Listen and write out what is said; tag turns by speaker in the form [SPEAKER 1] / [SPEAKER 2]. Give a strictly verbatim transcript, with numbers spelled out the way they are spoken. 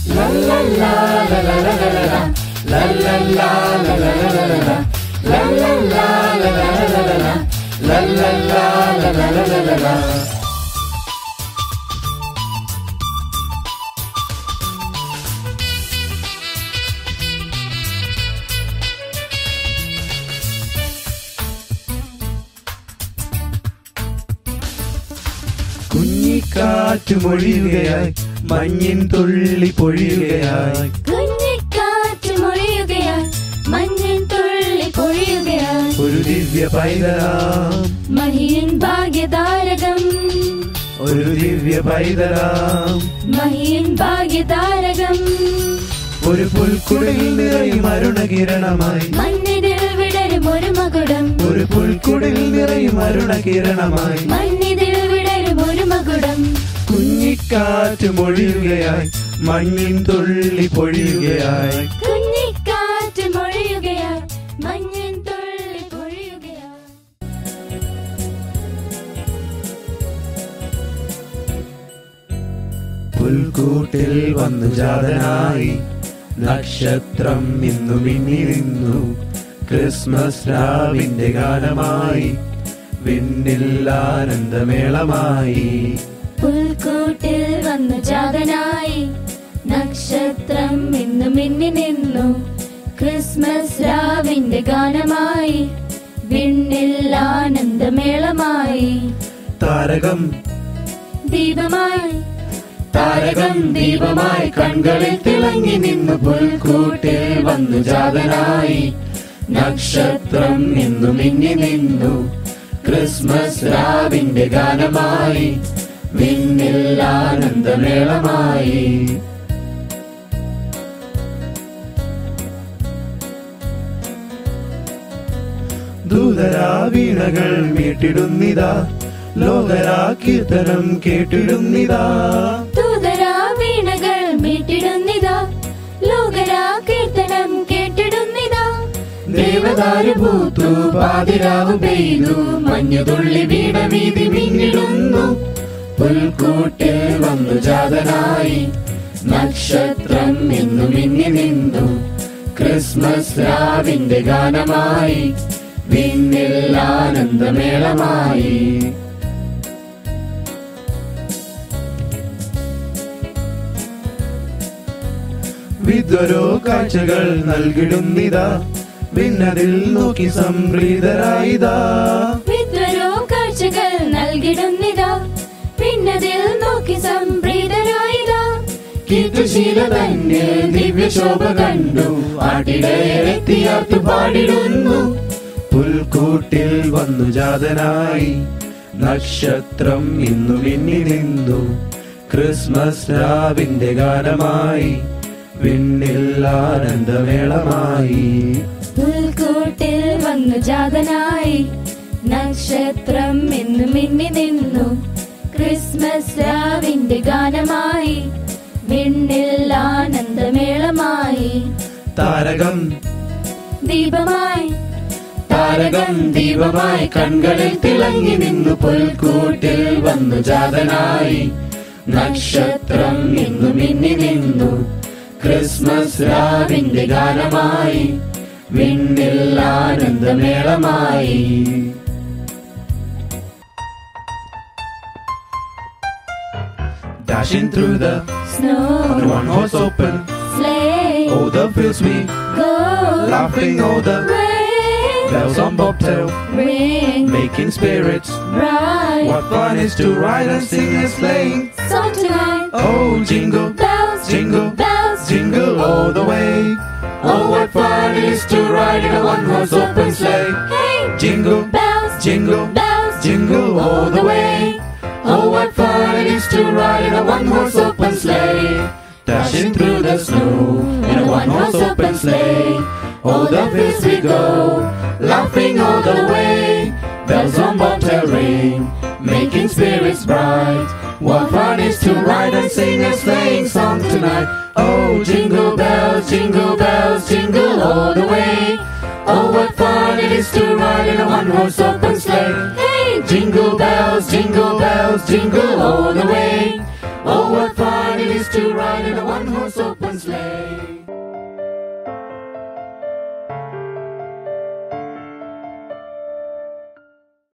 [SPEAKER 1] La la la la la la la la la. La la la la la la la la la. La la la la la la la la la. La la la la la la la la la.
[SPEAKER 2] കുഞ്ഞിക്കാറ്റ് മൊഴിയുകയായി മഞ്ഞിൻ തുള്ളി പൊഴിയുകയായി.
[SPEAKER 3] കുഞ്ഞിക്കാറ്റ് മൊഴിയുകയായി മഞ്ഞിൻ തുള്ളി പൊഴിയുകയായി.
[SPEAKER 2] ഒരു ദിവ്യ പൈതലാം
[SPEAKER 3] മഹിയൻ ഭാഗ്യതാരകം.
[SPEAKER 2] ഒരു ദിവ്യ പൈതലാം
[SPEAKER 3] മഹിയൻ ഭാഗ്യതാരകം.
[SPEAKER 2] ഒരു പുൽക്കുടിൽ നിറയും അരുണകിരണമായി
[SPEAKER 3] മണ്ണിതിൽ വിടരും ഒരു മകുടം.
[SPEAKER 2] ഒരു പുൽക്കുടിൽ നിറയും അരുണകിരണമായി
[SPEAKER 3] മണ്ണിതിൽ വിടരും ഒരു മകുടം.
[SPEAKER 2] കുഞ്ഞിക്കാറ്റ് മൊഴിയുകയായി മഞ്ഞിൻ തുള്ളി പൊഴിയുകയായി.
[SPEAKER 3] കുഞ്ഞിക്കാറ്റ് മൊഴിയുകയായി മഞ്ഞിൻ തുള്ളി പൊഴിയുകയായി.
[SPEAKER 2] പുൽക്കൂട്ടിൽ വന്നു ജാതനായി നക്ഷത്രം ഇന്നു മിന്നി നിന്നു. ക്രിസ്മസ് രാവിന്റെ ഗാനമായി വിണ്ണിൽ ആനന്ദമേളമായി.
[SPEAKER 3] പുൽക്കൂട്ടിൽ വന്നു ജാതനായി നക്ഷത്രം ഇന്നു മിന്നി നിന്നു. ക്രിസ്മസ് രാവിന്റെ ഗാനമായി വിണ്ണിൽ ആനന്ദമേളമായി.
[SPEAKER 2] താരകം
[SPEAKER 3] ദീപമായി
[SPEAKER 1] താരകം ദീപമായി കൺകളിൽ തിളങ്ങി നിന്നു. പുൽക്കൂട്ടിൽ വന്നു ജാതനായി നക്ഷത്രം ഇന്നു മിന്നി നിന്നു. ക്രിസ്മസ് രാവിന്റെ ഗാനമായി വിണ്ണിൽ ആനന്ദമേളമായി.
[SPEAKER 2] ദൂതരാ വീണകൾ മീട്ടിടുന്നിതാ. ലോകരാ കീർത്തനം കേട്ടിടുന്നിതാ.
[SPEAKER 3] ദൂതരാ വീണകൾ മീട്ടിടുന്നിതാ. ലോകരാ കീർത്തനം കേട്ടിടുന്നിതാ.
[SPEAKER 1] ദേവദാരു പൂത്തു പാതിരാവ് പെയ്തു. മഞ്ഞുതുള്ളി വീണ വീതി മിന്നിടുന്നു. പുൽക്കൂട്ടിൽ വന്നു ജാതനായി നക്ഷത്രം ഇന്നു മിന്നി നിന്നു. ക്രിസ്മസ് രാവിന്റെ ഗാനമായി വിണ്ണിൽ ആനന്ദമേളമായി.
[SPEAKER 2] വിദ്വരോ കാഴ്ചകൾ നൽകിടുന്നിതാ. ഭിന്നതിൽ നോക്കി സംപ്രീതരായിതാ.
[SPEAKER 3] വിദ്വരോ കാഴ്ചകൾ നൽകിടുന്നിതാ. ഭിന്നതിൽ നോക്കി സംപ്രീതരായിതാ.
[SPEAKER 1] കീർത്തിശീല തന്നെ ദിവ്യശോഭ കണ്ടു. ആട്ടിടയരെത്തിയാർത്തു പാടിടുന്നു.
[SPEAKER 2] പുൽക്കൂട്ടിൽ വന്നു ജാതനായി നക്ഷത്രം ഇന്നു മിന്നി നിന്നു. ക്രിസ്മസ് രാവിന്റെ ഗാനമായി വിണ്ണിൽ ആനന്ദമേളമായി.
[SPEAKER 3] പുൽക്കൂട്ടിൽ വന്നു ജാതനായി നക്ഷത്രം ഇന്നു മിന്നി നിന്നു. ക്രിസ്മസ് രാവിന്റെ ഗാനമായി വിണ്ണിൽ ആനന്ദമേളമായി.
[SPEAKER 2] താരകം
[SPEAKER 3] ദീപമായി
[SPEAKER 1] താരകം ദീപമായി കൺകളിൽ തിളങ്ങി നിന്നു. പുൽക്കൂട്ടിൽ വന്നു ജാതനായി നക്ഷത്രം ഇന്നു മിന്നി നിന്നു. ക്രിസ്മസ് രാവിന്റെ ഗാനമായി വിണ്ണിൽ ആനന്ദമേളമായി.
[SPEAKER 2] Dashing through the
[SPEAKER 3] snow
[SPEAKER 2] on a one horse open
[SPEAKER 3] sleigh.
[SPEAKER 2] Oh, the fields we
[SPEAKER 3] Go
[SPEAKER 2] laughing, oh, the
[SPEAKER 3] ring
[SPEAKER 2] bells on bobtail
[SPEAKER 3] ring
[SPEAKER 2] making spirits
[SPEAKER 3] bright.
[SPEAKER 2] What fun is to ride and sing a sleighing
[SPEAKER 3] Song tonight.
[SPEAKER 2] Oh, jingle
[SPEAKER 3] Bells
[SPEAKER 2] jingle
[SPEAKER 3] bells
[SPEAKER 2] jingle all the way.
[SPEAKER 1] Oh, what fun it is to ride in a one-horse open sleigh.
[SPEAKER 3] Hey,
[SPEAKER 2] Jingle
[SPEAKER 3] bells
[SPEAKER 2] jingle
[SPEAKER 3] bells
[SPEAKER 2] jingle all the way.
[SPEAKER 1] Oh, what fun it is to ride in a one-horse open sleigh. Dashing through the snow in a one-horse open sleigh. Oh, the fields we go, laughing all the way. Bells on bobtail ring, making spirits bright. What fun is to ride and sing a sleighing song tonight. Oh, jingle bells, jingle bells, jingle all the way. Oh, what fun it is to ride in a one-horse open sleigh.
[SPEAKER 3] Hey,
[SPEAKER 1] Jingle bells, jingle bells, jingle all the way. Oh, what fun it is to ride in a one-horse open sleigh.